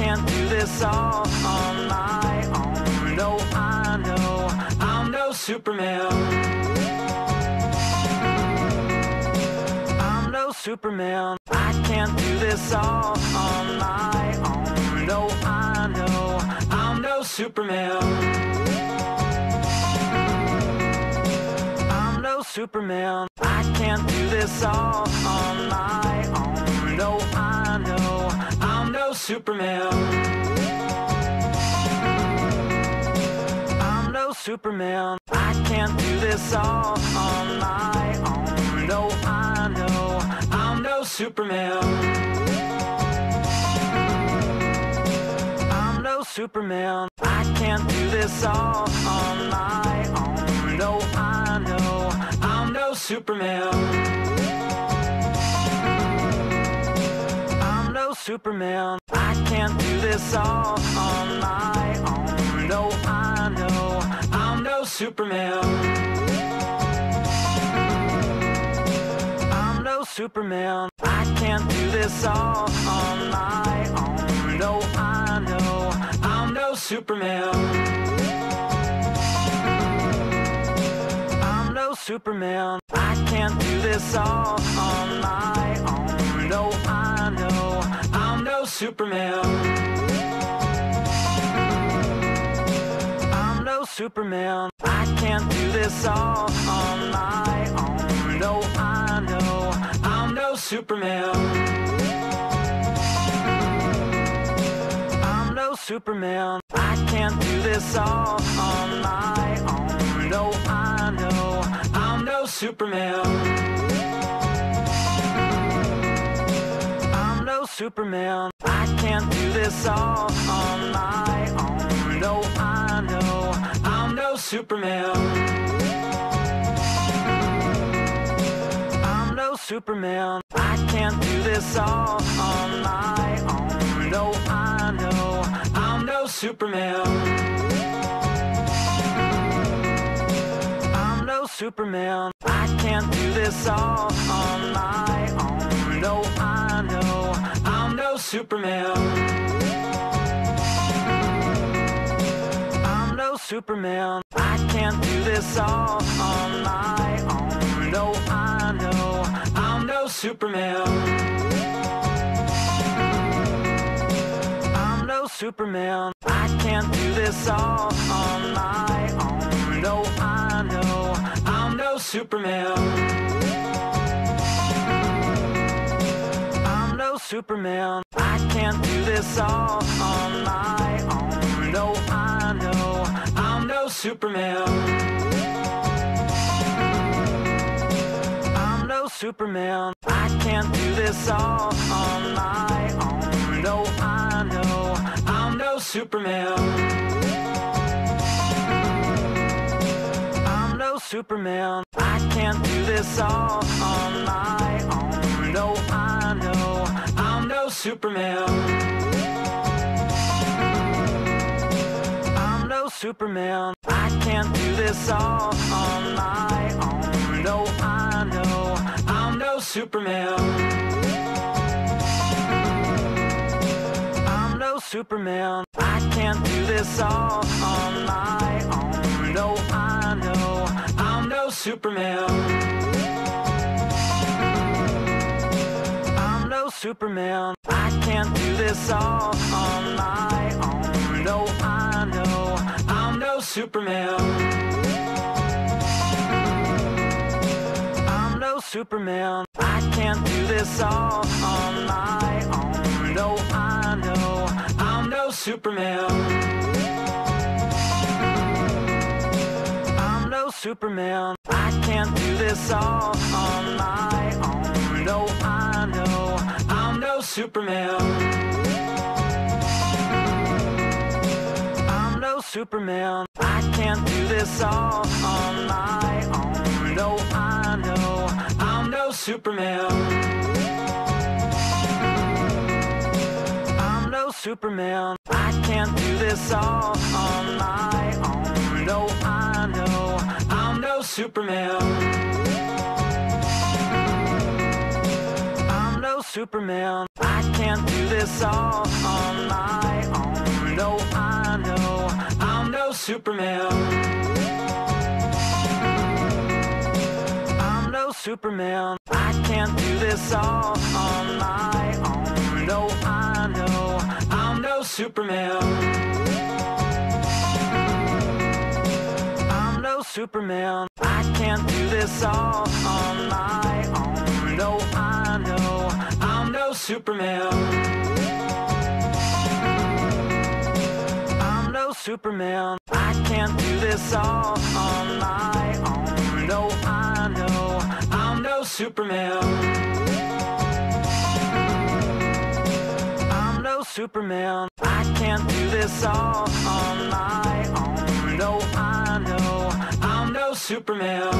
can't do this all on my own. No, I know I'm no Superman. I'm no Superman. I can't do this all on my own. No, I know I'm no Superman. I'm no Superman. I can't do this all on my own. No, I know I'm no Superman. I'm no Superman. I can't do this all on my own. No, I know I'm no Superman. I'm no Superman. I can't do this all on my own. No, I know I'm no Superman. I'm no Superman. I can't do this all on my own. No, I know I'm no Superman. I'm no Superman. I can't do this all on my own. No, I know I'm no Superman. I'm no Superman. I can't do this all on my own. No, I know I'm no Superman. I'm no Superman. I can't do this all on my own. No, I know I'm no Superman. I'm no Superman. I can't do this all on my own. No, I know I'm no Superman. I'm no Superman. I can't do this all on my own. No, I know I'm no Superman. I'm no Superman. I can't do this all on my own. No, I know I'm no Superman. I'm no Superman. I can't do this all on my own. No, I know I'm no Superman. I'm no Superman. I can't do this all on my own. No, I know I'm no Superman. I'm no Superman. I can't do this all on my own. No, I know I'm no Superman. I'm no Superman. I can't do this all on my own. No, I know I'm no Superman. I'm no Superman. I can't do this all on my own. No, I know I'm no Superman. I'm no Superman. I can't do this all on my own. No, I know I'm no Superman. I'm no Superman. I can't do this all on my own. No, I know I'm no Superman. I'm no Superman. I can't do this all on my own. No, I know I'm no Superman. I'm no Superman. I can't do this all on my own. No, I know I'm no Superman. I'm no Superman. I can't do this all on my own. No, I know I'm no Superman. I'm no Superman. I can't do this all on my own. No, I know I'm no Superman. I'm no Superman. I can't do this all on my own. No, I know I'm no Superman. I'm no Superman. I can't do this all on my own. No, I know I'm no Superman. I'm no Superman. I can't do this all on my Superman. I'm no Superman. I can't do this all on my own. No, I know I'm no Superman. I'm no Superman. I can't do this all on my own. No, I know I'm no Superman. I'm no Superman. I can't do this all on my own. No, I know I'm no Superman. I'm no Superman. I can't do this all on my own. No, I know I'm no Superman.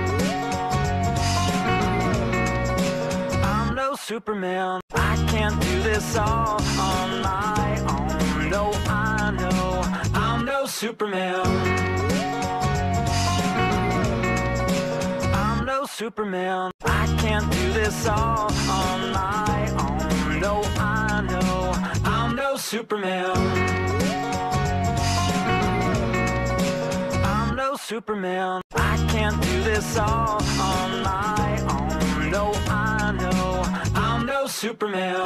I'm no Superman. I can't do this all on my own. No, I know I'm no Superman. I'm no Superman. I can't do this all on my own. No, I know I'm no Superman. I'm no Superman. I can't do this all on my own. No, I know I'm no Superman.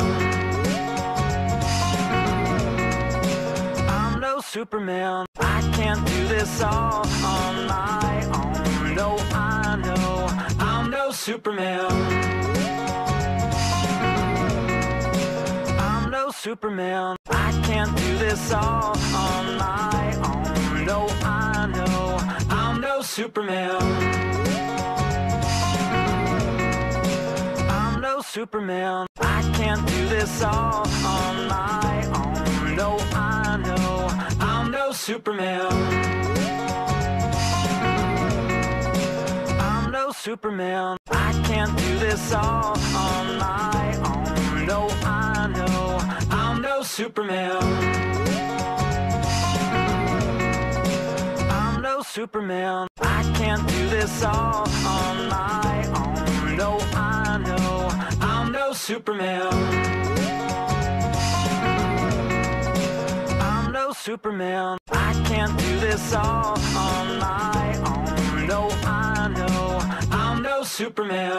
I'm no Superman. I can't do this all on my own. No, I know I'm no Superman. I'm no Superman. I can't do this all on my own. No, I know I'm no Superman. I'm no Superman. I can't do this all on my own. No, I know I'm no Superman. I'm no Superman. I can't do this all on my own. No, I know I'm no Superman. I'm no Superman. I can't do this all on my own. No, I know I'm no Superman. I'm no Superman. I can't do this all on my own. No, I know I'm no Superman.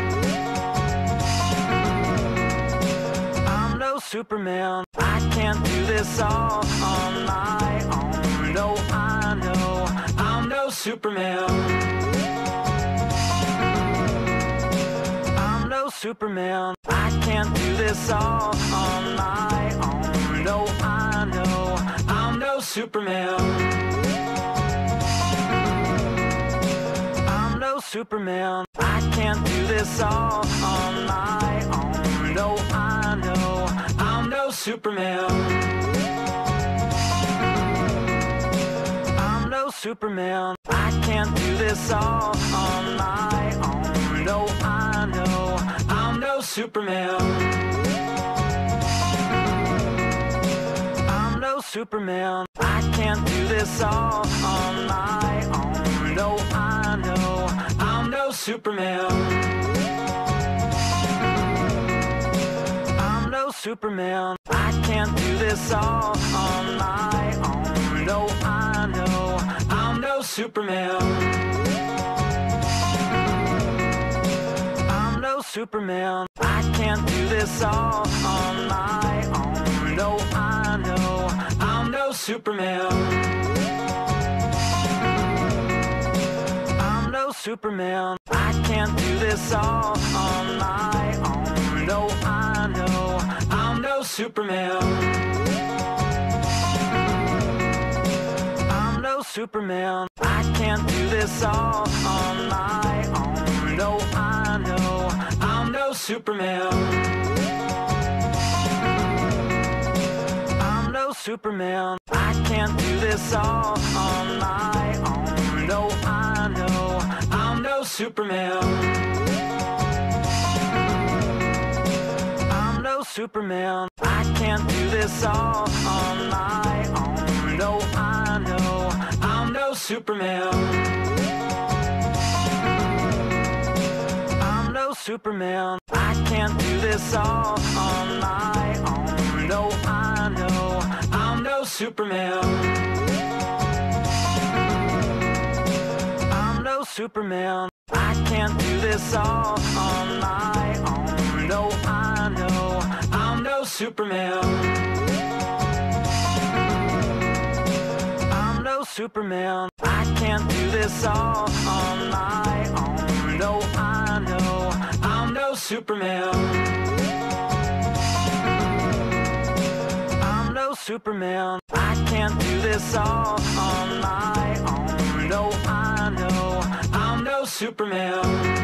I'm no Superman. I can't do this all on my own. No, I know I'm no Superman. I'm no Superman. I can't do this all on my own. No, I know I'm no Superman. I'm no Superman. I can't do this all on my own. No, I know I'm no Superman. I'm no Superman. I can't do this all on my own. No, I know I'm no Superman. I'm no Superman. I can't do this all on my own. No, I know I'm no Superman. I'm no Superman. I can't do this all on my own. No, I know I'm no Superman. I'm no Superman. I can't do this all on my own. No, I know I'm no Superman. I'm no Superman. I can't do this all on my own. No, I know I'm no Superman. I'm no Superman. I can't do this all on my own. No, I know I'm no Superman. I'm no Superman. I can't do this all on my own. No, I know I'm no Superman. I'm no Superman. I can't do this all on my own. No, I know I'm no Superman. I'm no Superman. I can't do this all on my own. No, I know I'm no Superman. Superman. I can't do this all on my own. No, I know I'm no Superman. I'm no Superman. I can't do this all on my own. No, I know I'm no Superman. I'm no Superman. I can't do this all on my own. No, I know I'm no Superman.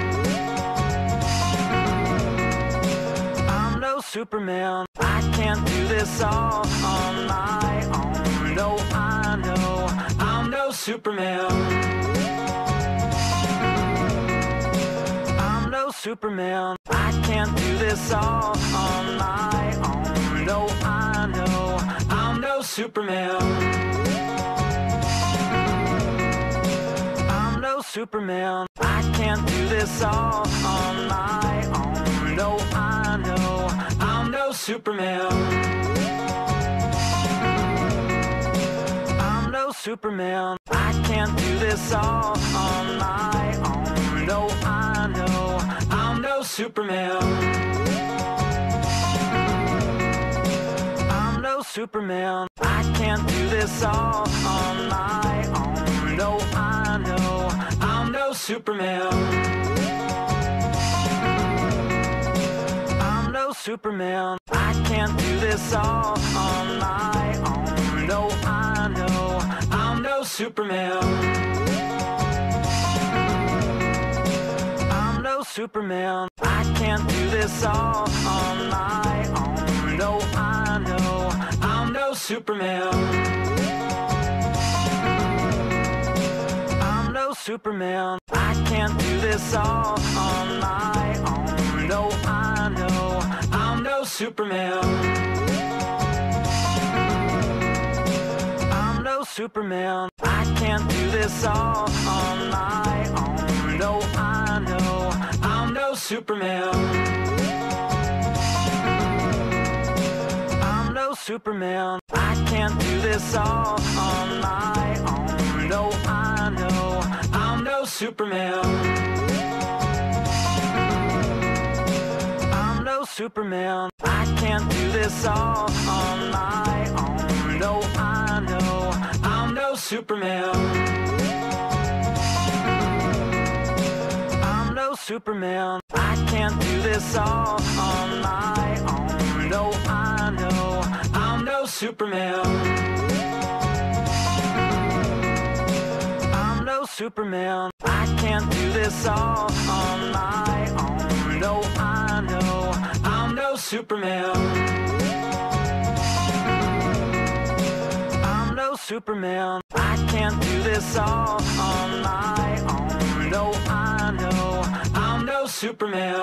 I'm no Superman. I can't do this all on my own. No, I know I'm no Superman. I'm no Superman. I can't do this all on my own. No, I know I'm no Superman. I'm no Superman. I can't do this all on my own. No, I know I'm no Superman. I'm no Superman. I can't do this all on my own. No, I know I'm no Superman. I'm no Superman. I can't do this all on my own. No, I know I'm no Superman. I'm no Superman. I can't do this all on my own. No, I know I'm no Superman. I'm no Superman. I can't do this all on my own. No, I know I'm no Superman. I'm no Superman. I can't do this all on my own. No, I know I'm no Superman. I'm no Superman. I can't do this all on my own. No, I know I'm no Superman. I'm no Superman. I can't do this all on my own. No, I know I'm no Superman. I'm no Superman. I can't do this all on my own. No, I know I'm no Superman. I'm no Superman. I can't do this all on my own. No, I know I'm no Superman. I'm no Superman. I can't do this all on my own. No, I know I'm no Superman. I'm no Superman. I can't do this all on my own. No, I know I'm no Superman.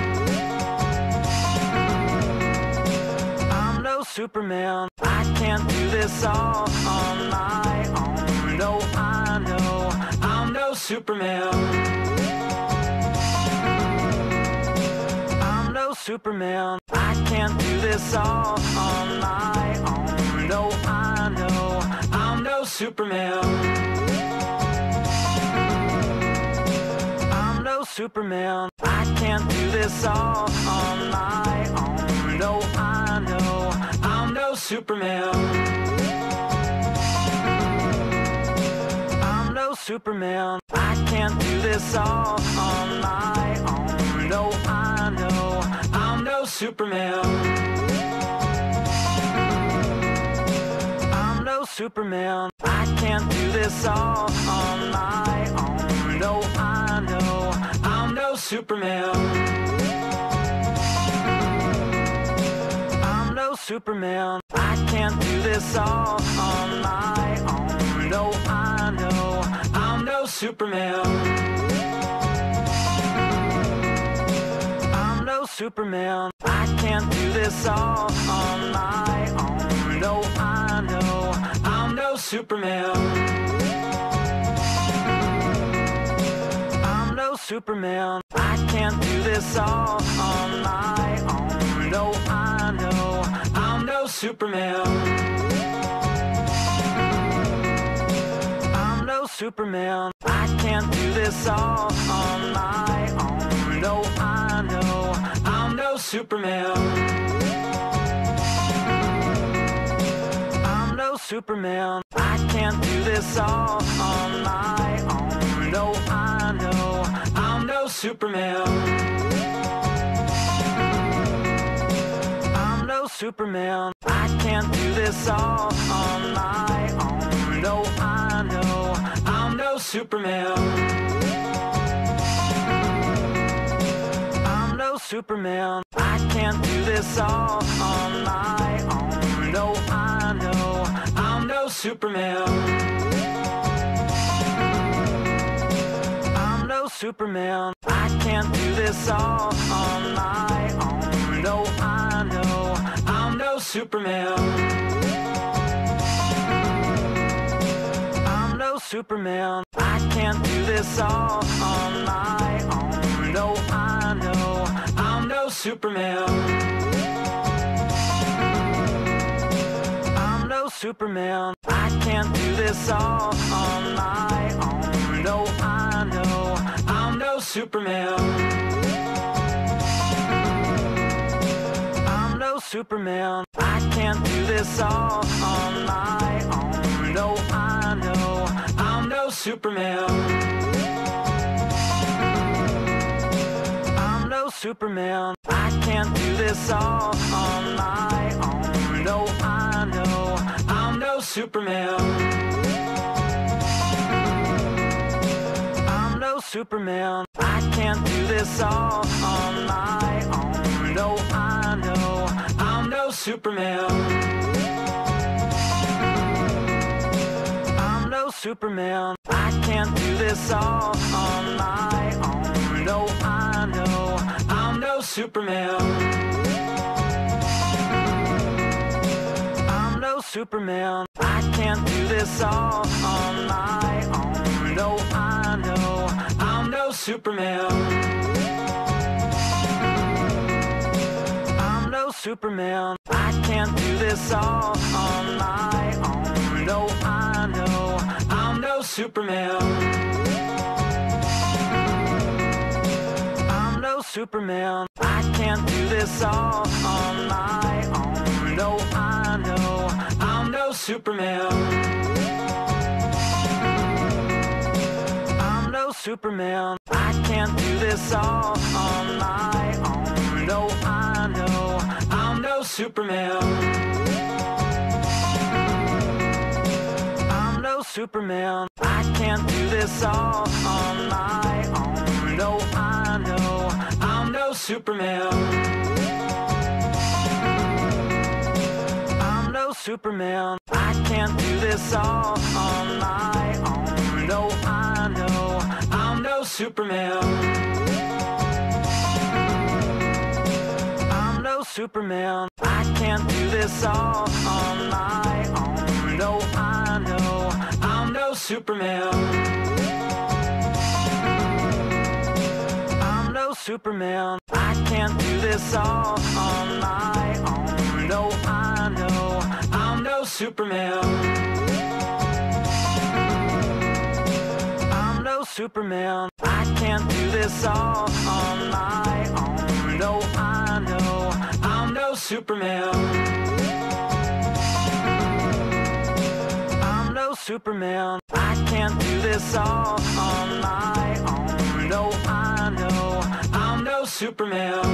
I'm no Superman. I can't do this all on my own. No, I know I'm no Superman. I'm no Superman. I can't do this all on my own. No, I know I'm no Superman. I'm no Superman. I can't do this all on my own. No, I know I'm no Superman. I'm no Superman. I can't do this all on my own. No, I know I'm no Superman. I'm no Superman. I can't do this all on my own. No, I know I'm no Superman. I'm no Superman. I can't do this all on my own. No, I know I'm no Superman. I'm no Superman. I can't do this all on my own. No, I know I'm no Superman. I'm no Superman. I can't do this all on my own. No, I know I'm no Superman. I'm no Superman. I can't do this all on my own. No, I know I'm no Superman. I'm no Superman. I can't do this all on my own. No, I know I'm no Superman. I'm no Superman. I can't do this all on my own. No, I know I'm no Superman. I'm no Superman. I can't do this all on my own. No, I know I'm no Superman. I'm no Superman. I can't do this all on my own. No, I know I'm no Superman. I'm no Superman. I can't do this all on my own. No, I know I'm no Superman. I'm no Superman. I can't do this all on my own. No, I know I'm no Superman. I'm no Superman. I can't do this all on my own. No, I know I'm no Superman. I'm no Superman. I can't do this all on my own. No, I know I'm no Superman. I'm no Superman. I can't do this all on my own. No, I know I'm no Superman. I'm no Superman. I can't do this all on my own. No, I know I'm no Superman. I'm no Superman. I can't do this all on my own. No, I know I'm no Superman. I'm no Superman. I can't do this all on my own. No, I know I'm no Superman. I'm no Superman. I can't do this all on my own. No, I know I'm no Superman. I'm no Superman. I can't do this all on my own. No, I know I'm no Superman. I'm no Superman. I can't do this all on my own. No, I know I'm no Superman. I'm no Superman. I can't do this all on my own. No, I know I'm no Superman. I'm no Superman. I can't do this all on my own. No, I know I'm no Superman. I'm no Superman. I can't do this all on my own. No, I know I'm no Superman. I'm no Superman. I can't do this all on my own. No, I know I'm no Superman. I'm no Superman. I can't do this all on my own. No, I know I'm no Superman.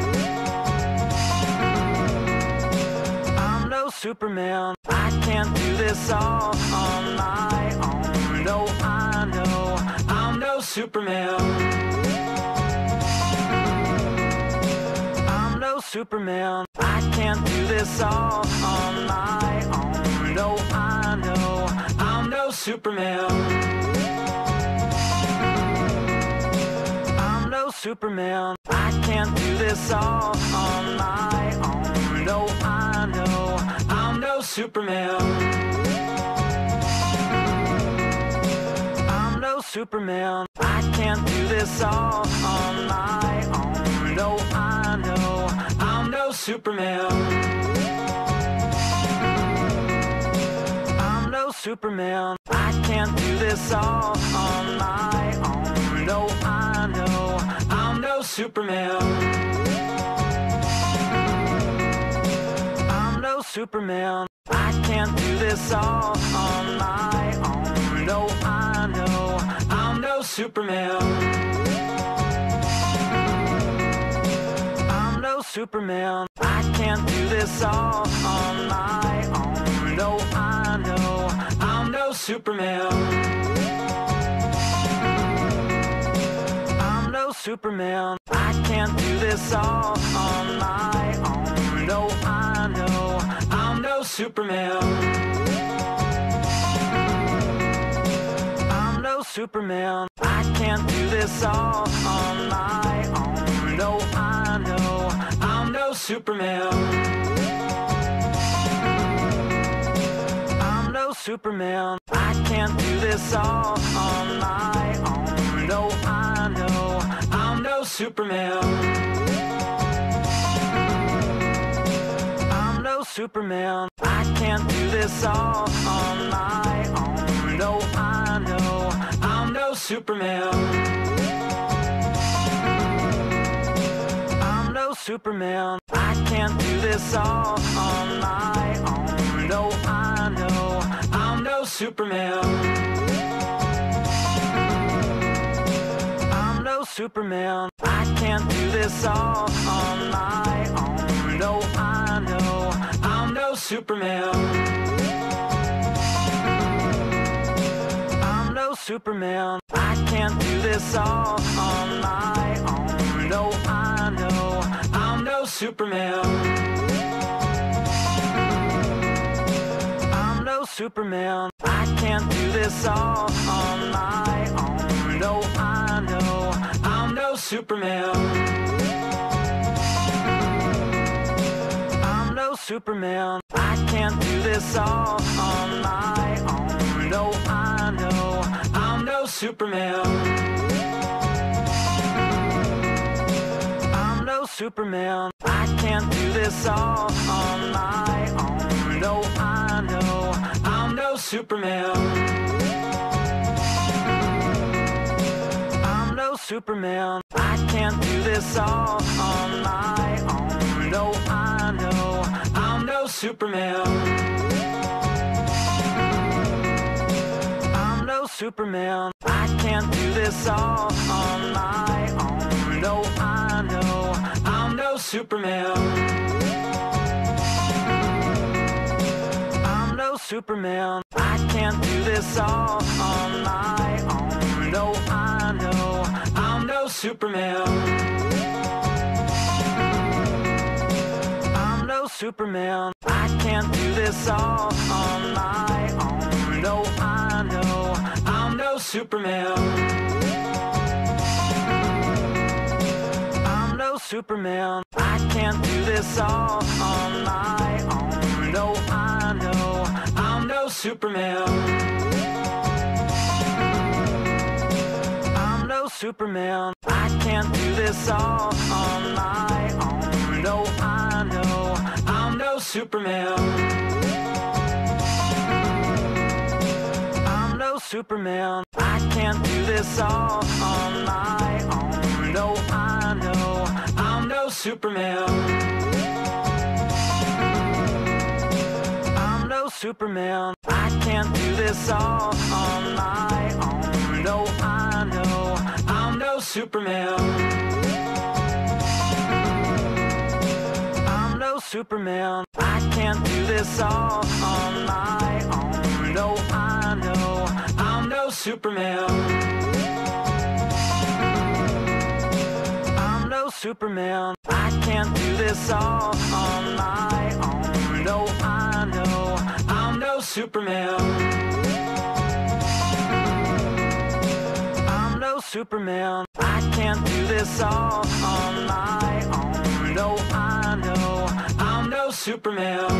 I'm no Superman. I can't do this all on my own. No, I know I'm no Superman. I'm no Superman. I can't do this all on my own. No, I know I'm no Superman. I'm no Superman. I can't do this all on my own. No, I know I'm no Superman. I'm no Superman. I can't do this all on my own. No, I know I'm no Superman. I'm no Superman. I can't do this all on my own. No, I know I'm no Superman. I'm no Superman. I can't do this all on my own. No, I know I'm no Superman. I'm no Superman. I can't do this all on my own. No, I know I'm no Superman. I'm no Superman. I can't do this all on my own. No, I know I'm no Superman. I'm no Superman. I can't do this all on my own. No, I know I'm no Superman. I'm no Superman. I can't do this all on my own. No, I know I'm no Superman. I'm no Superman. I can't do this all on my own. No, I know I'm no Superman. I'm no Superman. I can't do this all on my own. No, I know I'm no Superman. I'm no Superman. I can't do this all on my own. No, I know I'm no Superman. I'm no Superman. I can't do this all on my own. No, I know I'm no Superman. I'm no Superman. I can't do this all on my own. No, I know I'm no Superman. I'm no Superman. I can't do this all on my own. No, I know I'm no Superman. I'm no Superman. I can't do this all on my own. No, I know I'm no Superman. I'm no Superman. I can't do this all on my own. No, I know I'm no Superman. I'm no Superman. I can't do this all on my own. No, I know I'm no Superman. I'm no Superman. I can't do this all on my own. No, I know I'm no Superman. I'm no Superman. I can't do this all on my own. No, I know I'm no Superman. I'm no Superman. I can't do this all on my own. No, I know I'm no Superman. I'm no Superman. I can't do this all on my own. No, I know I'm no Superman. I'm no Superman. I can't do this all on my own. No, I know I'm no Superman. I'm no Superman. I can't do this all on my own. No, I know I'm no Superman. I'm no Superman. I can't do this all on my own. No, I know I'm no Superman. I'm no Superman. I can't do this all on my own. No, I know I'm no Superman. I'm no Superman. I can't do this all on my own. No, I know I'm no Superman.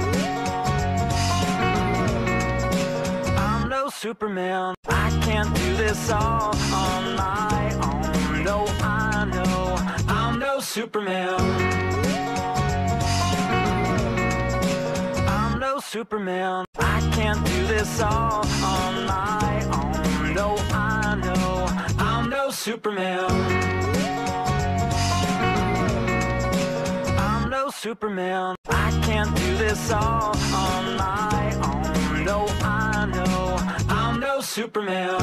I'm no Superman. I can't do this all on my own. No, I know I'm no Superman. I'm no Superman. I I can't do this all on my own. No, I know I'm no Superman. I'm no Superman. I can't do this all on my own. No, I know I'm no Superman.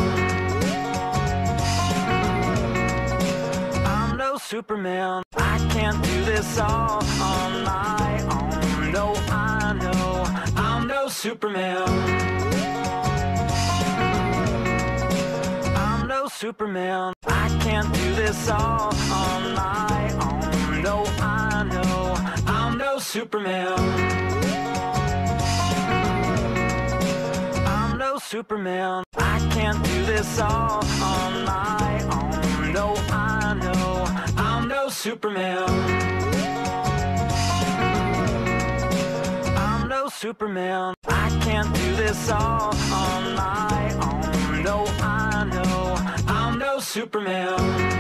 I'm no Superman. I can't do this all on my own. No, I know I'm no Superman. I'm no Superman. I can't do this all on my own. No, I know I'm no Superman. I'm no Superman. I can't do this all on my own. No, I know I'm no Superman. I'm no Superman. I can't do this all on my own. No, I know I'm no Superman.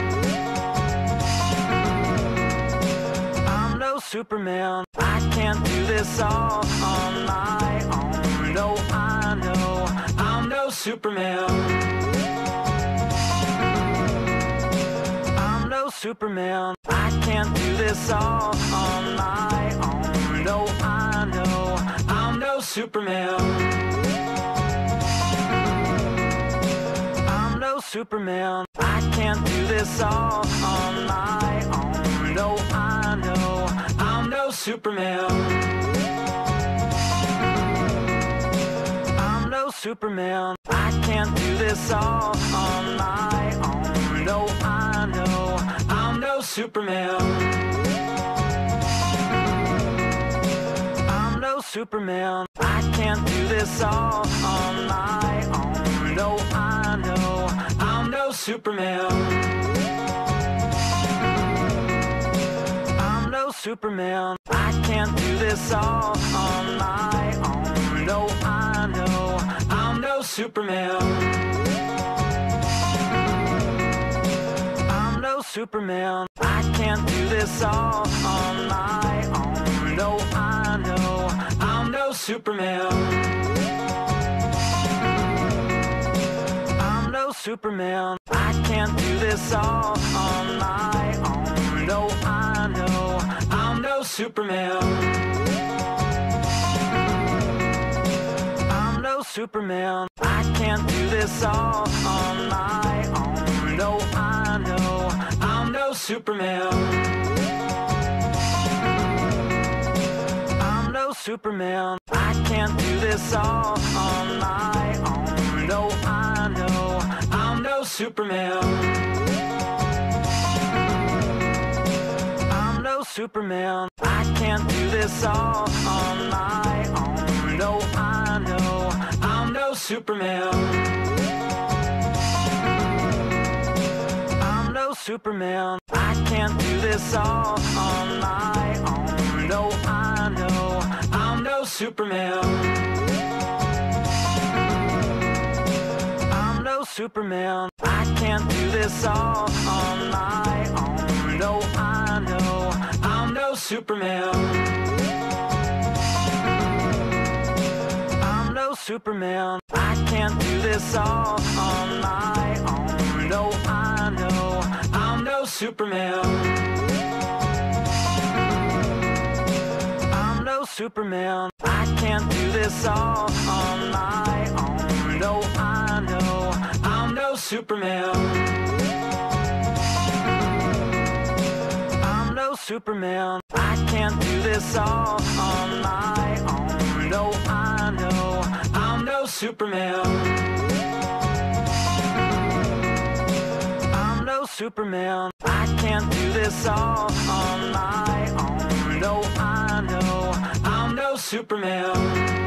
I'm no Superman. I can't do this all on my own. No, I know I'm no Superman. I'm no Superman. I can't do this all on my own. No, I know I'm no Superman. I'm no Superman. I can't do this all on my own. No, I know I'm no Superman. I'm no Superman. I can't do this all on my own. No, I know I'm no Superman. I'm no Superman. I can't do this all on my own. No, I know I'm no Superman. I'm no Superman. I can't do this all on my own. No, I know I'm no Superman. I'm no Superman. I can't do this all on my own. No, I know I'm no Superman. I'm no Superman. I can't do this all on my own. No, I know I'm no Superman. I'm no Superman. I can't do this all on my own. No, I know I'm no Superman. I'm no Superman. I can't do this all on my own. No, I know I'm no Superman. I'm no Superman. I can't do this all on my own. No, I know I'm no Superman. I'm no Superman. I can't do this all on my own. No, I know I'm no Superman. I'm no Superman. I can't do this all on my own. No, I know I'm no Superman. I'm no Superman. I can't do this all on my own. No, I know I'm no Superman. I'm no Superman. I can't do this all on my own. No, I know I'm no Superman. I'm no Superman. I can't do this all on my own. No, I know I'm no Superman. I'm no Superman. I can't do this all on my own. No, I know I'm no Superman.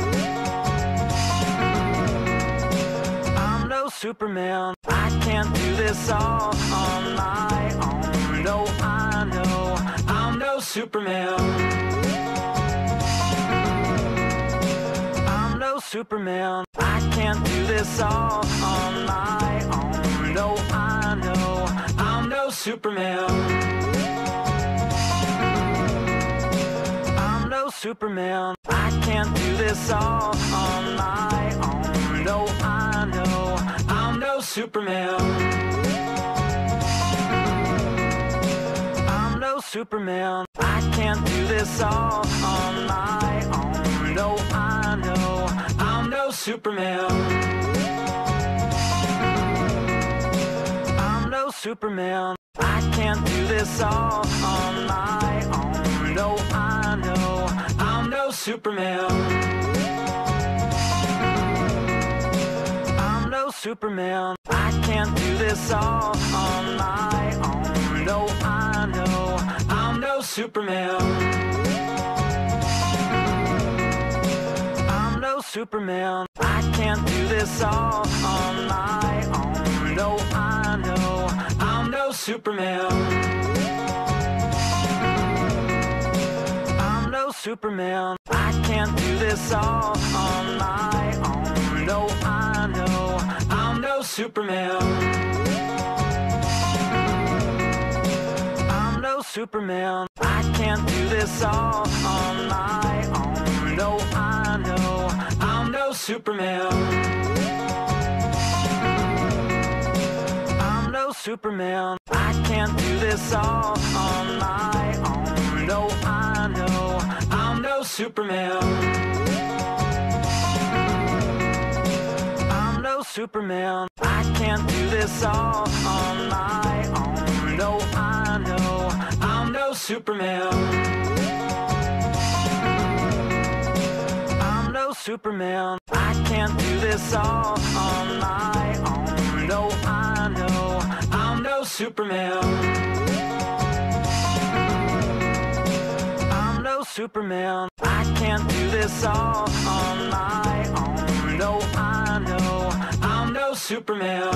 I'm no Superman. I can't do this all on my own. No, I know I'm no Superman. I'm no Superman. I can't do this all on my own. No, I know I'm no Superman. I'm no Superman. I can't do this all on my Superman. I'm no Superman. I can't do this all on my own. No, I know I'm no Superman. I'm no Superman. I can't do this all on my own. No, I know I'm no Superman. I'm no Superman. I can't do this all on my own. No, I know I'm no Superman. I'm no Superman. I can't do this all on my own. No, I know I'm no Superman. I'm no Superman. I can't do this all on my own. No, I know I'm no Superman. I'm no Superman. I can't do this all on my own. No, I know I'm no Superman. I'm no Superman. I can't do this all on my own. No, I know I'm no Superman. I'm no Superman. I can't do this all on my own. No, I know I'm no Superman. I'm no Superman. I can't do this all on my own. No, I know I'm no Superman. I'm no Superman. I can't do this all on my own. No, I know I'm no Superman.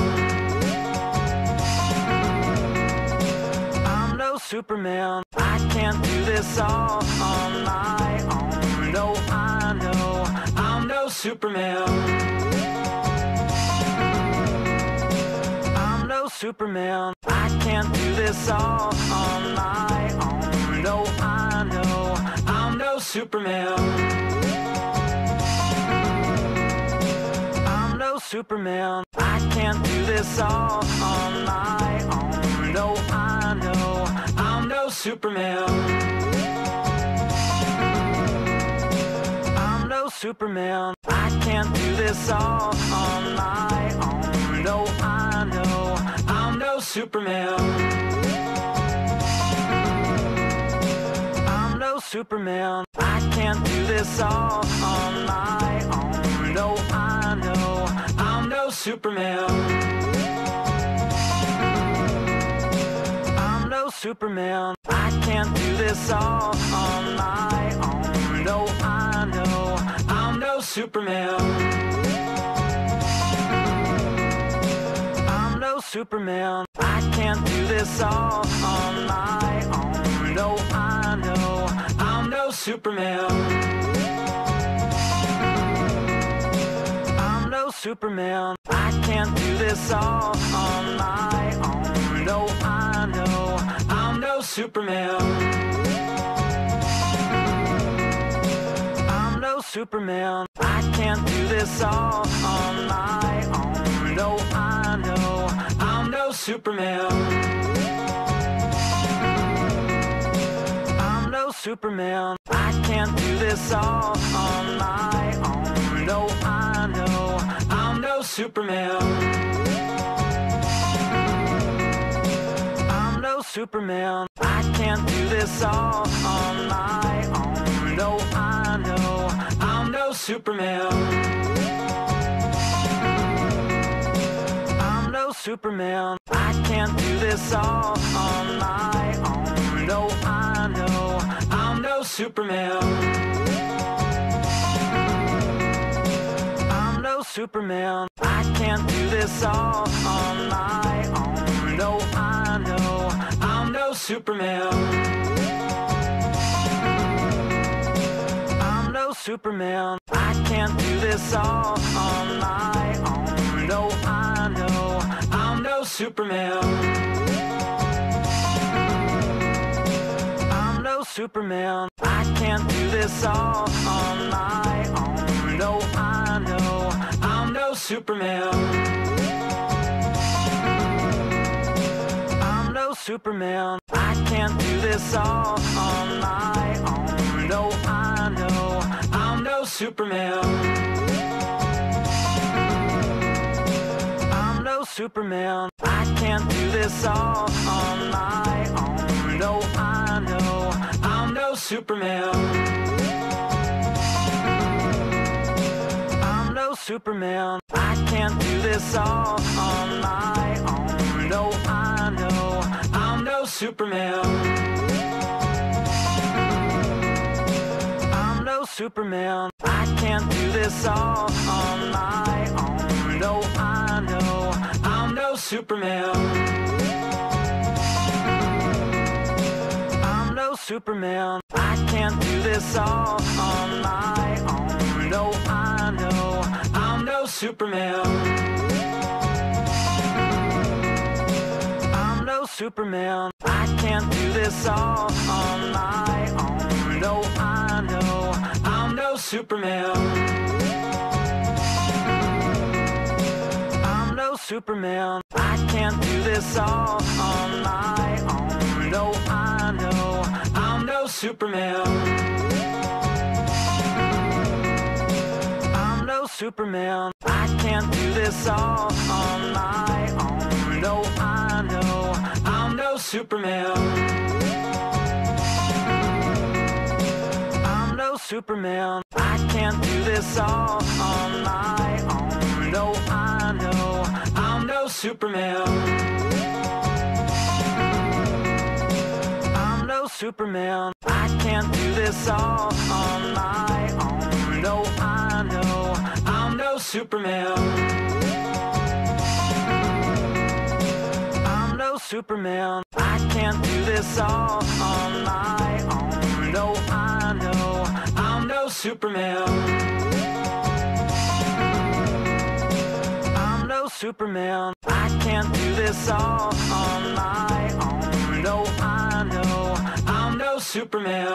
I'm no Superman. I can't do this all on my own. No, I know I'm no Superman. I'm no Superman. I can't do this all on my own. No, I know I'm no Superman. I'm no Superman. I can't do this all on my own. No, I know I'm no Superman. I'm no Superman. I can't do this all on my own. No, I know I'm no Superman. I'm no Superman. I can't do this all on my own. No, I know I'm no Superman. I'm no Superman. I can't do this all on my own. No, I know I'm no Superman. I'm no Superman. I can't do this all on my own. No, I know I'm no Superman. I'm no Superman. I can't do this all on my own. No, I know I'm no Superman. I'm no Superman. I can't do this all on my own. No, I know I'm no Superman. I'm no Superman. I can't do this all on my own. No, I know I'm no Superman. I'm no Superman. I can't do this all on my own. No, I know I'm no Superman. I'm no Superman. I can't do this all on my own. No, I know I'm no Superman. I'm no Superman. I can't do this all on my own. No, I know I'm no Superman. I'm no Superman. I can't do this all on my own. No, I know I'm no Superman. I'm no Superman. I can't do this all on my own. No, I know I'm no Superman. Superman. I can't do this all on my own. No, I know I'm no Superman. I'm no Superman. I can't do this all on my own. No, I know I'm no Superman. I'm no Superman. I can't do this all on my own. No, I know I'm no Superman. I'm no Superman. I can't do this all on my own. No, I know I'm no Superman. I'm no Superman. I can't do this all on my own. No, I know I'm no Superman. I'm no Superman. I can't do this all on my own. No, I know I'm no Superman. I'm no Superman. I can't do this all on my own. No, I know I'm no Superman. I'm no Superman. I can't do this all on my own. No, I know I'm no Superman. I'm no Superman. I can't do this all on my own. No, I know I'm no Superman. I'm no Superman. I can't do this all on my own. No, I know I'm no Superman. I'm no Superman. I can't do this all on my own. No, I know I'm no Superman. I'm no Superman. I can't do this all on my own. No, I know I'm no Superman.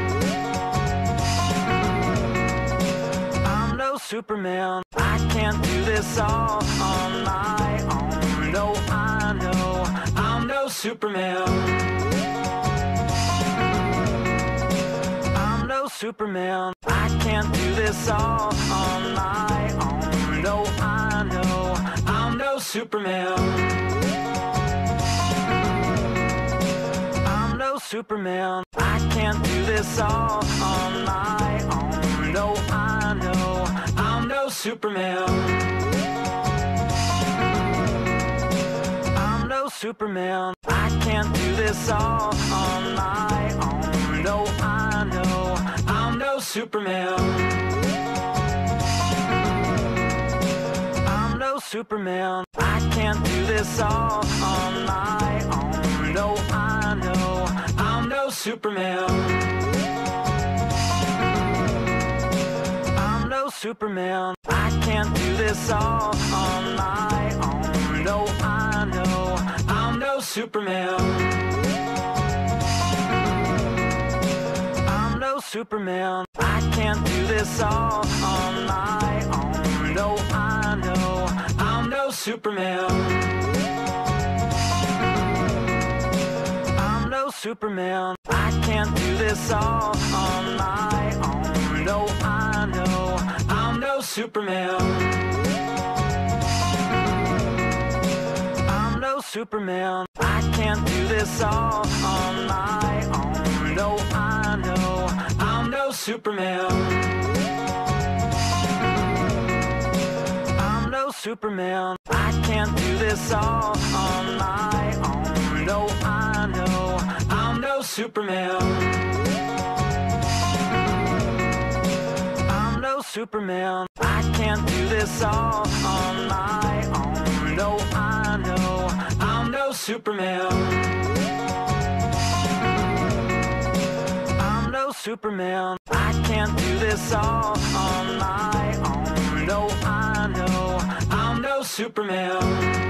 I'm no Superman. I can't do this all on my own. No, I know I'm no Superman. I'm no Superman. I can't do this all on my own. No, I know I'm no Superman. I'm no Superman. I can't do this all on my own. No, I know I'm no Superman. I'm no Superman. I can't do this all on my own. No, I know I'm no Superman. I'm no Superman. I can't do this all on my own. No, I know I'm no Superman. I'm no Superman. I can't do this all on my own. No, I know I'm no Superman. I'm no Superman. I can't do this all on my own. No, I know I'm no Superman. I'm no Superman. I can't do this all on my own. No, I know I'm no Superman. I'm no Superman. I can't do this all on my own. No, I know I'm no Superman. I'm no Superman. I can't do this all on my own. No, I know I'm no Superman. I'm no Superman. I can't do this all on my own. No, I know I'm no Superman. I'm no Superman. I can't do this all on my own. No, I know I'm no Superman.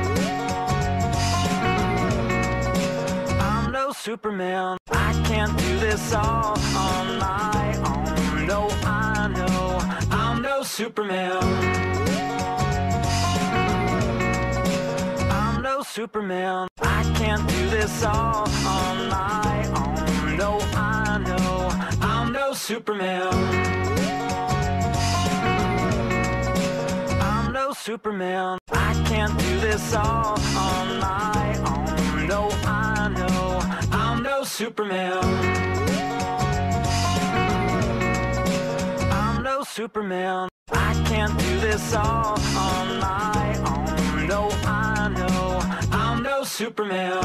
I'm no Superman. I can't do this all on my own. No, I know I'm no Superman. I'm no Superman. I can't do this all on my own. No, I know I'm no Superman. I'm no Superman. I can't do this all on my own. No, I know I'm no Superman. I'm no Superman. I can't do this all on my own. No, I know I'm no Superman.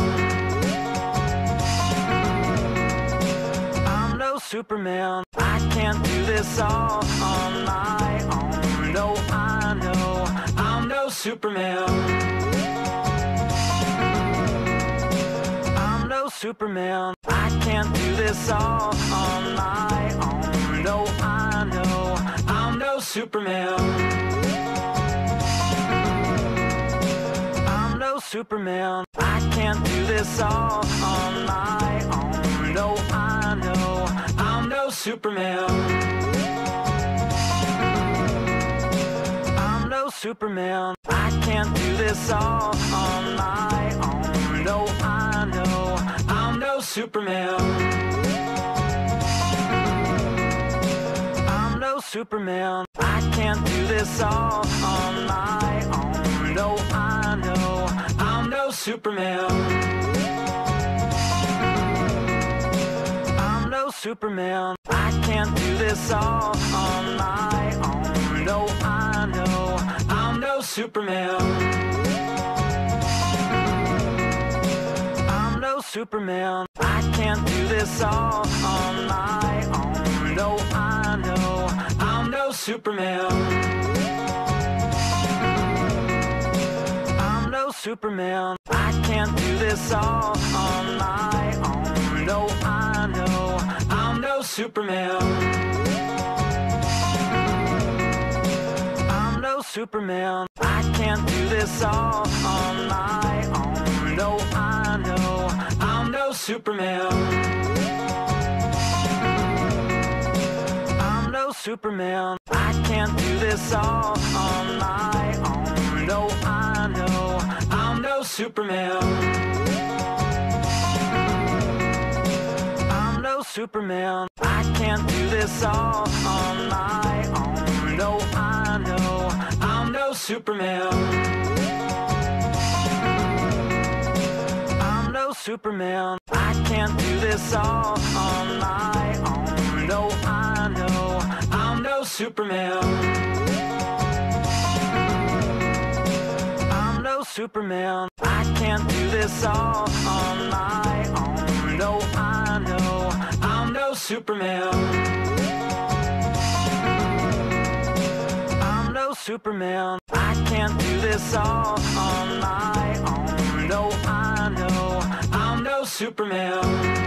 I'm no Superman. I can't do this all on my own. No, I know I'm no Superman. I'm no Superman. I can't do this all on my own. No, I know I'm no Superman. I'm no Superman. I can't do this all on my own. No, I know I'm no Superman. I'm no Superman. I can't do this all on my own. No, I know I'm no Superman. I'm no Superman. I can't do this all on my own. No, I know I'm no Superman. I'm no Superman. I can't do this all on my own. No, I know I'm no Superman. I'm no Superman. I can't do this all on my own. No, I know I'm no Superman. I'm no Superman. I can't do this all on my own. No, I know I'm no Superman. I'm no Superman. I can't do this all on my own. No, I know I'm no Superman. I'm no Superman. I can't do this all on my own. No, I know I'm no Superman. I'm no Superman. I can't do this all on my own. No, I know I'm no Superman. I'm no Superman. I can't do this all on my own. No, I know I'm no Superman. I'm no Superman. I can't do this all on my own. No, I know I'm no Superman. I'm no Superman. I can't do this all on my own. No, I know I'm no Superman.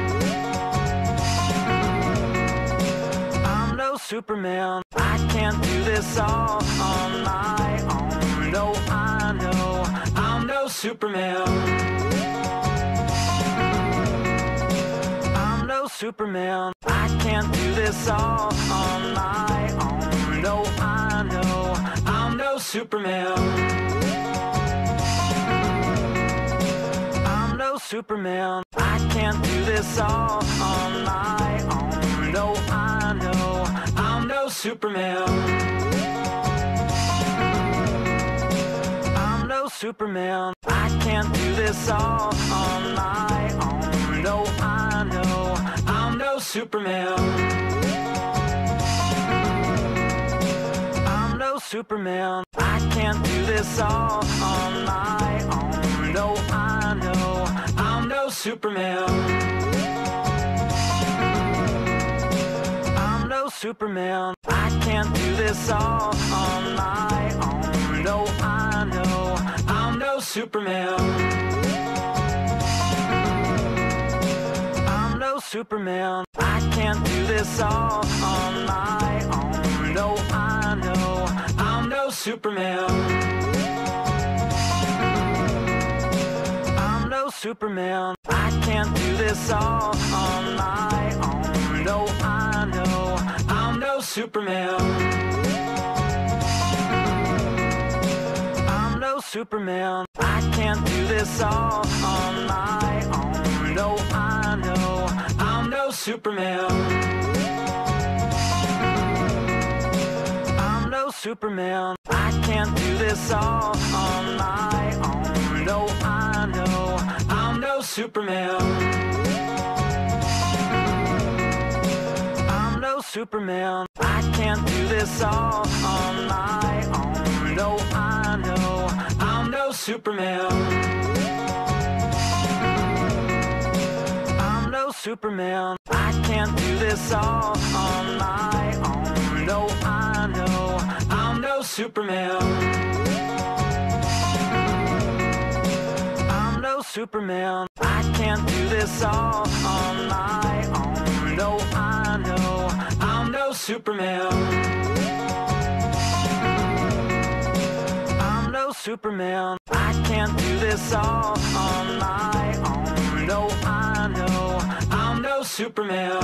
I'm no Superman. I can't do this all on my own. No, I know I'm no Superman. I'm no Superman. I can't do this all on my own. No, I know I'm no Superman. I'm no Superman. I can't do this all on my own. No, I know I'm no Superman. I'm no Superman. I can't do this all on my own. No, I know I'm no Superman. I'm no Superman. I can't do this all on my own. No, I know I'm no Superman. I'm no Superman. I can't do this all on my own. No, I know I'm no Superman. I'm no Superman. I can't do this all on my own. No, I know I'm no Superman. I'm no Superman. I can't do this all on my own. No, I know I'm no Superman. I'm no Superman. I can't do this all on my own. No, I know I'm no Superman. I'm no Superman. I can't do this all on my own. No, I know I'm no Superman. I'm no Superman. I can't do this all on my own. No, I know I'm no Superman. I'm no Superman. I can't do this all on my own. No, I know I'm no Superman. I'm no Superman. I can't do this all on my own. No, I know I'm no Superman. I'm no Superman. I can't do this all on my own. No, I know I'm no Superman.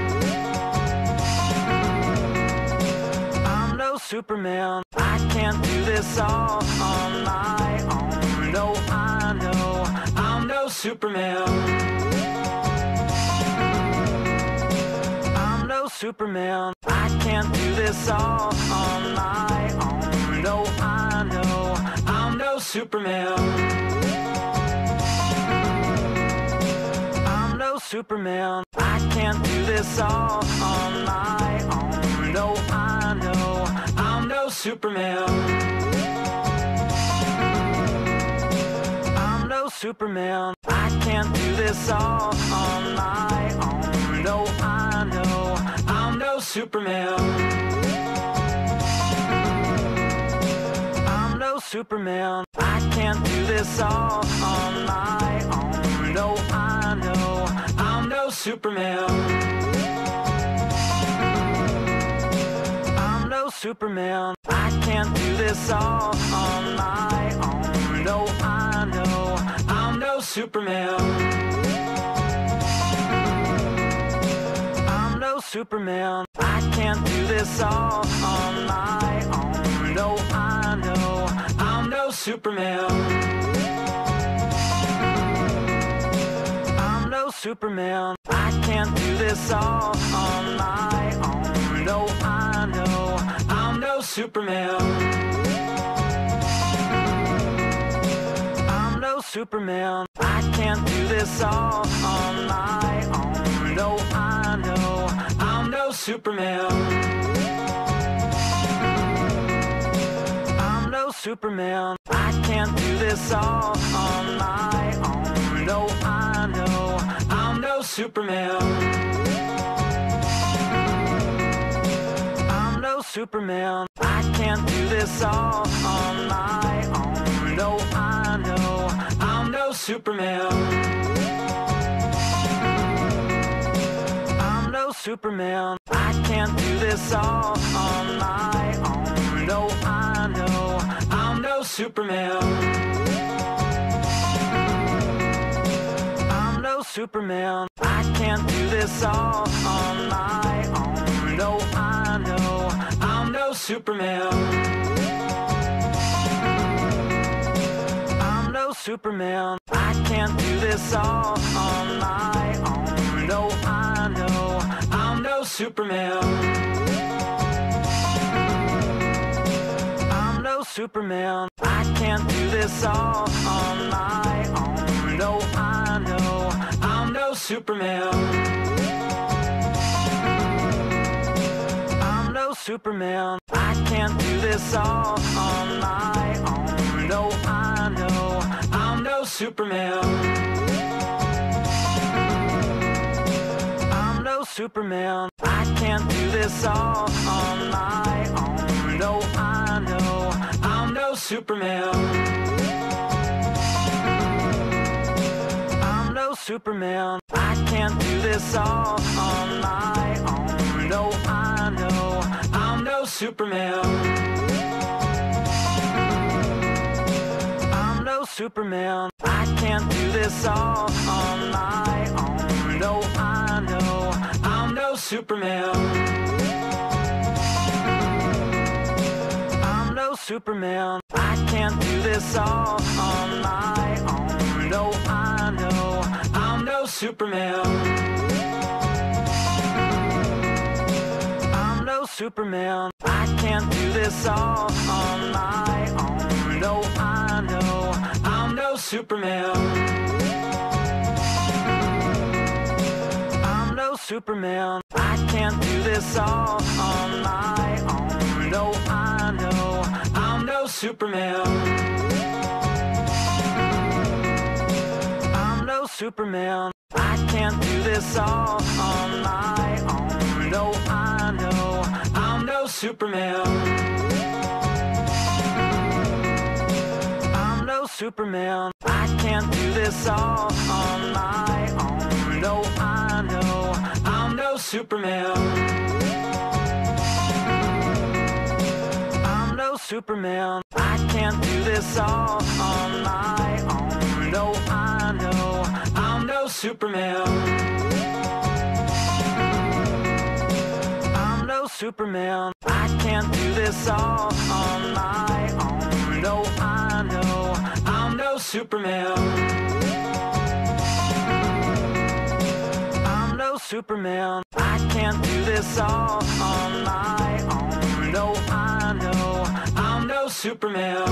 I'm no Superman. I can't do this all on my own. No, I know I'm no Superman. I'm no Superman. I can't do this all on my own. No, I know I'm no Superman. I'm no Superman. I can't do this all on my own. No, I know I'm no Superman. I'm no Superman. I can't do this all on my own. No, I know I'm no Superman. I'm no Superman. I can't do this all on my own. No, I know I'm no Superman. I'm no Superman. I can't do this all on my own. No, I know I'm no Superman. I'm no Superman. I can't do this all on my own. No, I know I'm no Superman. I'm no Superman. I can't do this all on my own. No, I know I'm no Superman. I'm no Superman. I can't do this all on my own. No, I know I'm no Superman. I'm no Superman. I can't do this all on my own. No, I know I'm no Superman. I'm no Superman. I can't do this all on my own. No, I know I'm no Superman. I'm no Superman. I can't do this all on my own. No, I know I'm no Superman. I'm no Superman. I can't do this all on my own. No, I know I'm no Superman. I'm no Superman. I can't do this all on my own. No, I know I'm no Superman. I'm no Superman. I can't do this all on my own. No, I know I'm no Superman. I'm no Superman. I can't do this all on my own. No, I know I'm no Superman. I'm no Superman. I can't do this all on my own. No, I know I'm no Superman. I'm no Superman. I can't do this all on my own. No, I know I'm no Superman. I'm no Superman. I can't do this all on my own. No, I know I'm no Superman. I'm no Superman. I can't do this all on my own. No, I know I'm no Superman. I'm no Superman. I can't do this all on my own. No, I know I'm no Superman. I'm no Superman. I can't do this all on my own. No, I know I'm no Superman. I'm no Superman. I can't do this all on my own. No, I know I'm no Superman. I'm no Superman. I can't do this all on my own. No, I know I'm no Superman. I'm no Superman. I can't do this all on my own. No, I know I'm no Superman. I'm no Superman. I can't do this all on my own. No, I know I'm no Superman. I'm no Superman. I can't do this all on my own. No, I know I'm no Superman.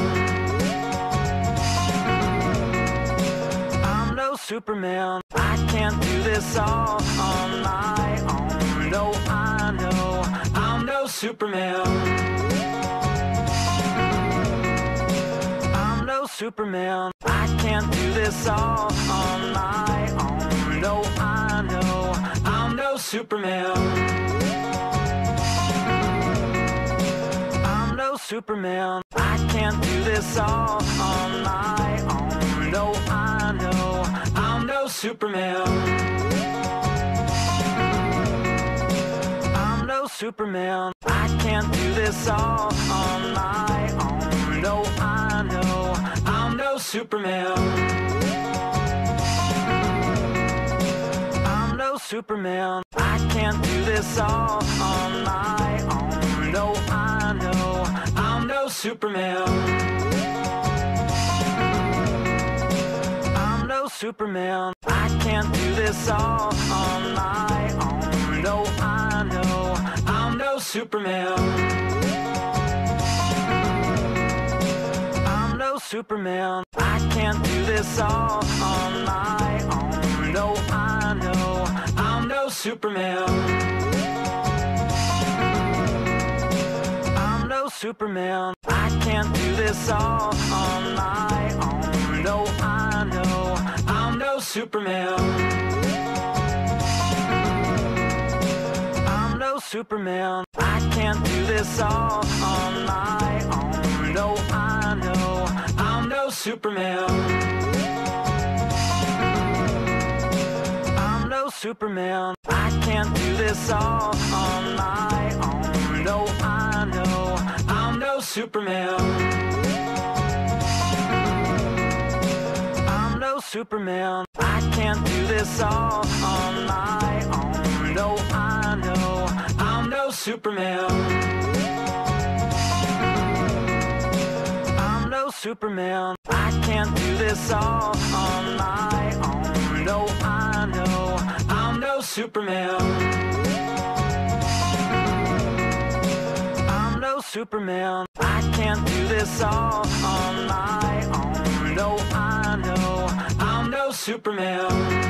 I'm no Superman. I can't do this all on my own. No, I know I'm no Superman. I'm no Superman. I can't do this all on my own. No, I know I'm no Superman. I'm no Superman. I can't do this all on my own. No, I know I'm no Superman. I'm no Superman. I can't do this all on my own. No, I know I'm no Superman. I'm no Superman. I can't do this all on my own. No, I know I'm no Superman. I'm no Superman. I can't do this all on my own. No, I know I'm no Superman. I'm no Superman. I can't do this all on my own. No, I know I'm no Superman. I'm no Superman. I can't do this all on my own. No, I know I'm no Superman. I'm no Superman. I can't do this all on my own. No, I know I'm no Superman. I'm no Superman. I can't do this all on my own. No, I know I'm no Superman. I'm no Superman. I can't do this all on my own. No, I know I'm no Superman. I'm no Superman. I can't do this all on my own. No, I know I'm no Superman. I'm no Superman. I can't do this all on my own. No, I know I'm no Superman.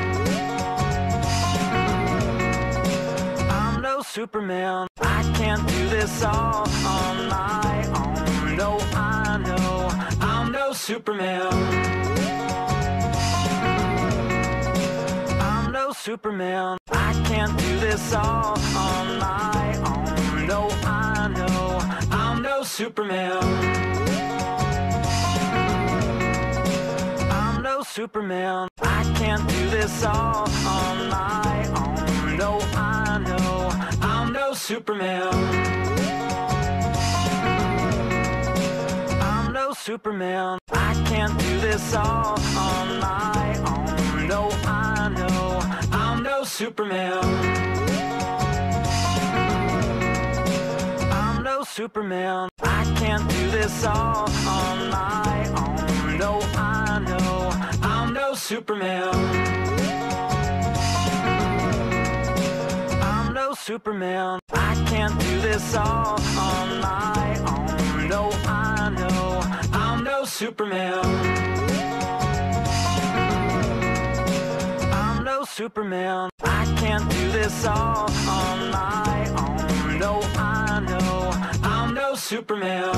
I'm no Superman. I can't do this all on my own. No, I know I'm no Superman. I'm no Superman. I can't do this all on my own. No, I know I'm no Superman. I'm no Superman. I can't do this all on my own. No, I know I'm no Superman. I'm no Superman. I can't do this all on my own. No, I know I'm no Superman. I'm no Superman. I can't do this all on my own. No, I know I'm no Superman. I'm no Superman. I can't do this all on my own. No, I know I'm no Superman. I'm no Superman. I can't do this all on my own. No, I know I'm no Superman.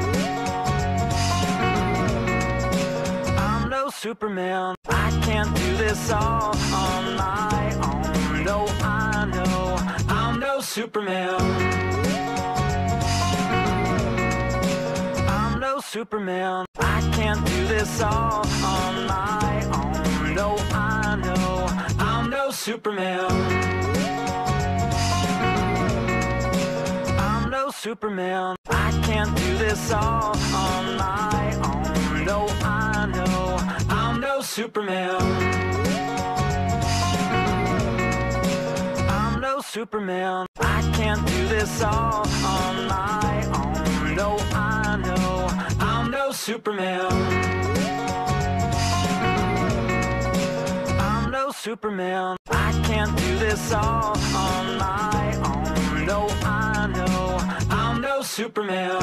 I'm no Superman. I can't do this all on my own. No, I know I'm no Superman. I'm no Superman. I can't do this all on my own. No, I know I'm no Superman. I'm no Superman. I can't do this all on my own. No, I know I'm no Superman. I'm no Superman. I can't do this all on my own. No, I know I'm no Superman. I'm no Superman. I can't do this all on my own. No, I know I'm no Superman.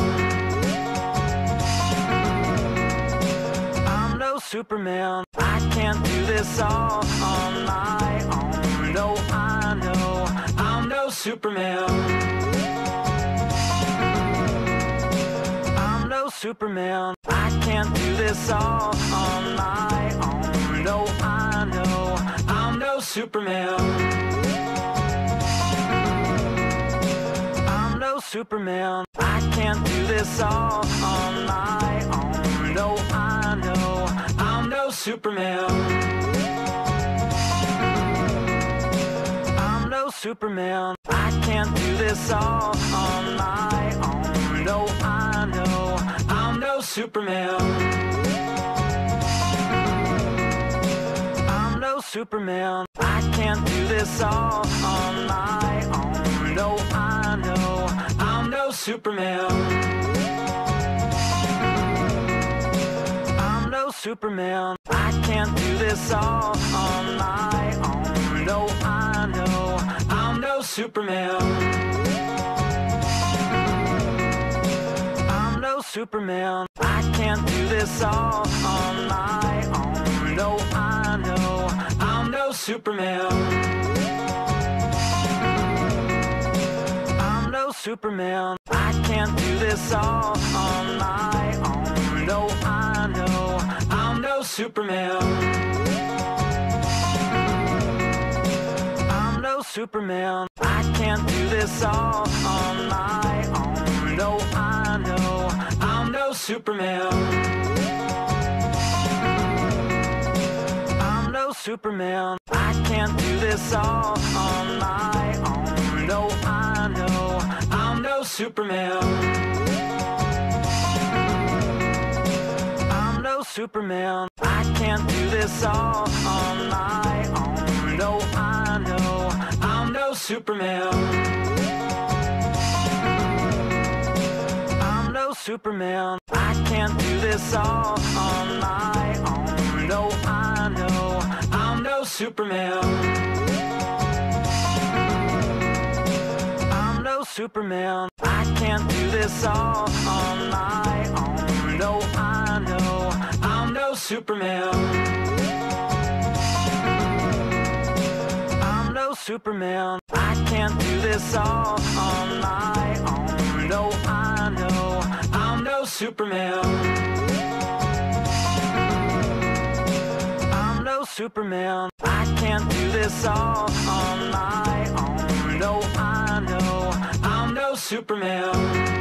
I'm no Superman. I can't do this all on my own. No, I know I'm no Superman. I'm no Superman. I can't do this all on my own. No, I know I'm no Superman. I'm no Superman. I can't do this all on my own. No, I know I'm no Superman. I'm no Superman. I can't do this all on my own. No, I know I'm no Superman. I'm no Superman. I can't do this all on my own. No, I know I'm no Superman. I'm no Superman. I can't do this all on my own. No, I know I'm no Superman. I'm no Superman. I can't do this all on my own. No, I know I'm no Superman. I'm no Superman. I can't do this all on my own. No, I know I'm no Superman. I'm no Superman. I can't do this all on my own. No, I know I'm no Superman. I'm no Superman. I can't do this all on my own. No, I know I'm no Superman. I'm no Superman. I can't do this all on my own. No, I know I'm no Superman. I'm no Superman. I can't do this all on my own. No, I know I'm no Superman. I'm no Superman. I can't do this all on my own. No, I know I'm no Superman. I'm no Superman. I can't do this all on my own. No, I know I'm no Superman. I'm no Superman. I can't do this all on my own. No, I know I'm no Superman.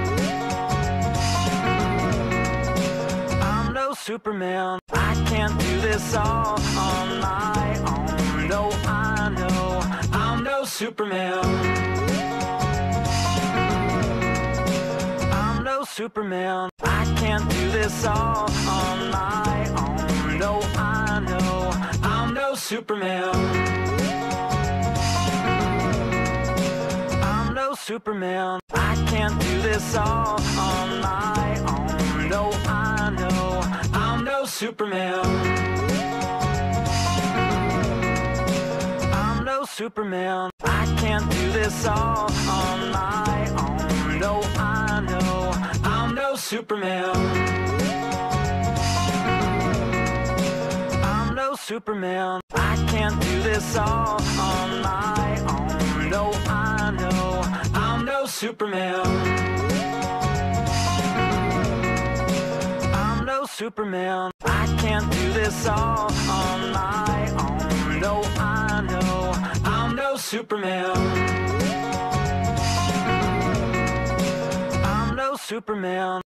I'm no Superman. I can't do this all on my own. No, I know I'm no Superman. I'm no Superman. I can't do this all on my own. No, I know I'm no Superman. I'm no Superman. I can't do this all on my own. No, I know I'm no Superman. I'm no Superman. I can't do this all on my own. No, I know I'm no Superman. I'm no Superman. I can't do this all on my own. No, I know I'm no Superman. I'm no Superman. I can't do this all on my own. No, I know I'm no Superman. I'm no Superman.